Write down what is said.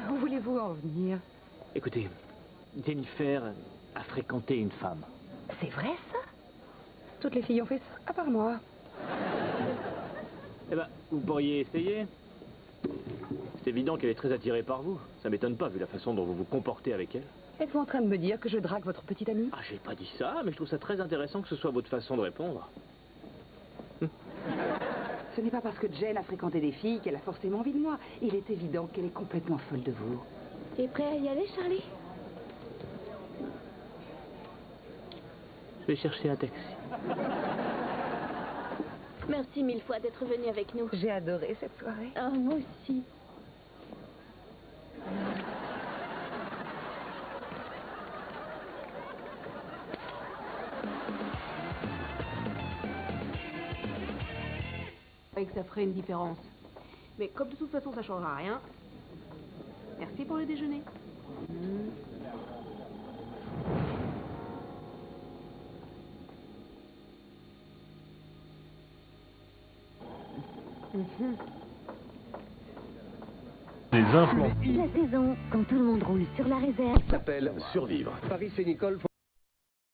Où voulez-vous en venir? Écoutez, Jennifer a fréquenté une femme. C'est vrai, ça? Toutes les filles ont fait ça, à part moi. Eh ben, vous pourriez essayer. C'est évident qu'elle est très attirée par vous. Ça m'étonne pas, vu la façon dont vous vous comportez avec elle. Êtes-vous en train de me dire que je drague votre petite amie? Ah, j'ai pas dit ça, mais je trouve ça très intéressant que ce soit votre façon de répondre. Ce n'est pas parce que Jen a fréquenté des filles qu'elle a forcément envie de moi. Il est évident qu'elle est complètement folle de vous. T'es prêt à y aller, Charlie? Je vais chercher un taxi. Merci mille fois d'être venu avec nous. J'ai adoré cette soirée. Ah, moi aussi. Et que ça ferait une différence. Mais comme de toute façon ça changera rien, merci pour le déjeuner. Des implants. La saison, quand tout le monde roule sur la réserve. S'appelle Survivre. Paris et Nicole font